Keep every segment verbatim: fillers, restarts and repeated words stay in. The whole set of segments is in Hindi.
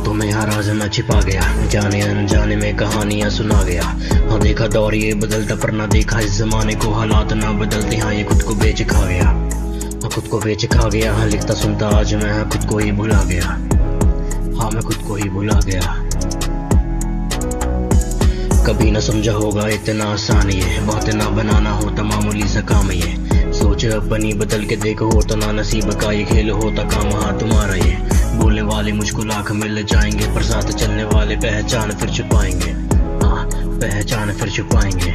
बातों में हर राज मैं छिपा गया, जाने अनजाने में कहानियां सुना गया। हाँ देखा दौर ये बदलता पर ना देखा इस जमाने को, हालात ना बदलते। हाँ ये खुद को बेच खा गया, हाँ खुद को बेच खा गया। हाँ लिखता सुनता आज मैं हाँ खुद को ही भुला गया, हाँ मैं खुद को ही भुला गया। कभी ना समझा होगा इतना आसान ये, बातें ना बनाना होता मामूली सा काम ये। सोच अपनी बदल के देखो होता ना नसीब का ये खेल, होता काम हाँ तुम्हारा ये। बोलने वाले मुझको लाख मिल जाएंगे, पर साथ चलने वाले पहचान फिर छुपाएंगे, हाँ पहचान फिर छुपाएंगे।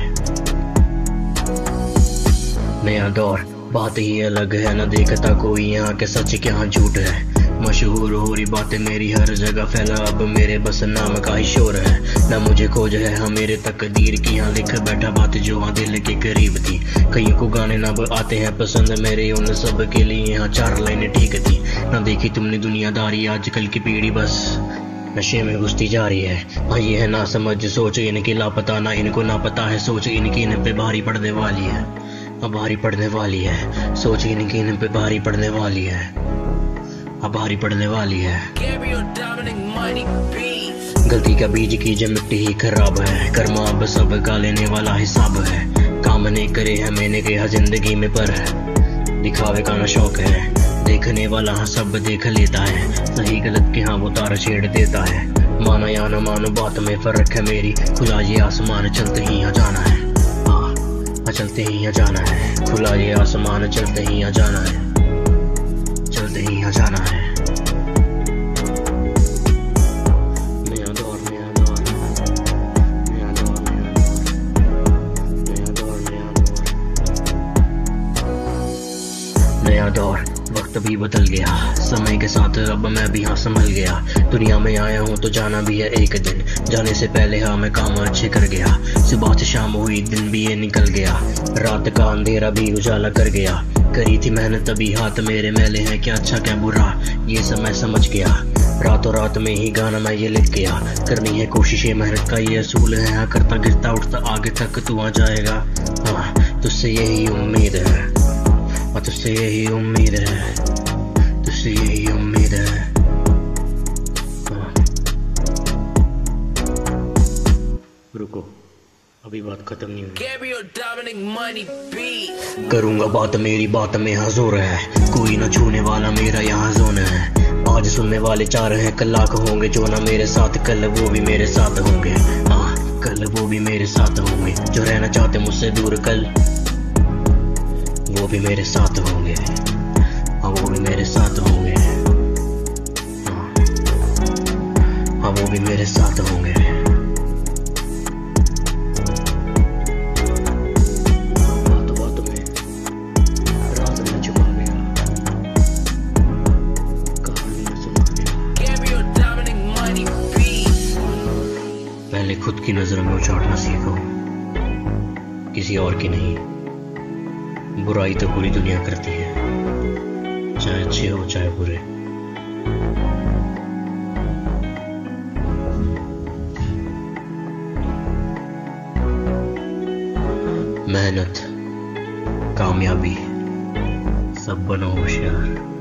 नया दौर बात ही अलग है, न देखता कोई यहाँ के सच के यहाँ झूठ है। मशहूर हो रही बातें मेरी हर जगह फैला, अब मेरे बस नाम का ही शोर है। ना मुझे खोज है हाँ मेरे तकदीर की, यहाँ लिख बैठा बात जो हाँ दिल के करीब थी। कईयों को गाने ना आते हैं पसंद मेरे, उन सब के लिए यहाँ चार लाइनें ठीक थी। ना देखी तुमने दुनियादारी, आजकल की पीढ़ी बस नशे में घुसती जा रही है। हाँ ये है ना समझ सोच इनकी लापता, ना इनको ना पता है सोच इनकी इन पे भारी पड़ने वाली है, अब भारी पड़ने वाली है सोच इनकी इन पे भारी पड़ने वाली है, अब भारी पड़ने वाली है। गलती का बीज की जब मिट्टी ही खराब है, कर्मा अब सब का लेने वाला हिसाब है। काम नहीं करे है मैंने कहा जिंदगी में, पर दिखावे का ना शौक है। देखने वाला हाँ सब देख लेता है, सही गलत के हाँ वो तार छेड़ देता है। माना या ना मानो बात में फर्क है मेरी, खुला ये आसमान चलते ही यहाँ जाना है, हाँ चलते ही यहाँ जाना है। खुला ये आसमान चलते ही यहाँ जाना है, चलते ही यहाँ जाना है। नया दौर नया दौर नया दौर नया दौर नया दौर नया दौर। वक्त भी बदल गया समय के साथ, अब मैं भी हाँ संभल गया। दुनिया में आया हूँ तो जाना भी है एक दिन, जाने से पहले हाँ मैं काम अच्छे कर गया। सुबह से शाम हुई दिन भी ये निकल गया, रात का अंधेरा भी उजाला कर गया। करी थी मेहनत तभी हाथ मेरे मैले हैं, क्या अच्छा क्या बुरा ये सब मैं समझ गया। रातों रात में ही गाना मैं ये लिख गया, करनी है कोशिश ये मेहनत का ये असूल है। हाँ करता गिरता उठता आगे तक तू आ जाएगा, हाँ तुझसे यही उम्मीद है, हाँ तुझसे यही उम्मीद है, तुझसे यही उम्मीद है। हाँ। रुको अभी बात खत्म नहीं हुई, करूंगा बात मेरी बात में हाँ जोर है। कोई ना छूने वाला मेरा यहाँ जोन है। आज सुनने वाले चार हैं, कल लाख होंगे जो ना मेरे साथ, कल वो भी मेरे साथ होंगे, हाँ कल वो भी मेरे साथ होंगे। जो रहना चाहते मुझसे दूर कल वो भी मेरे साथ होंगे, हाँ वो भी मेरे साथ होंगे, हाँ हाँ वो भी मेरे साथ होंगे। पहले खुद की नजरों में उछाड़ना सीखो, किसी और की नहीं। बुराई तो पूरी दुनिया करती है, चाहे अच्छे हो चाहे बुरे। मेहनत कामयाबी सब बनो होशियार।